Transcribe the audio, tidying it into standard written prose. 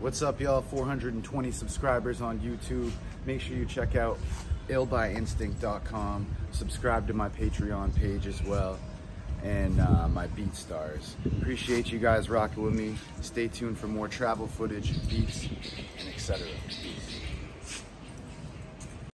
What's up, y'all? 420 subscribers on YouTube. Make sure you check out illbyinstinct.com. Subscribe to my Patreon page as well, and my BeatStars. Appreciate you guys rocking with me. Stay tuned for more travel footage, beats, and etc. Peace.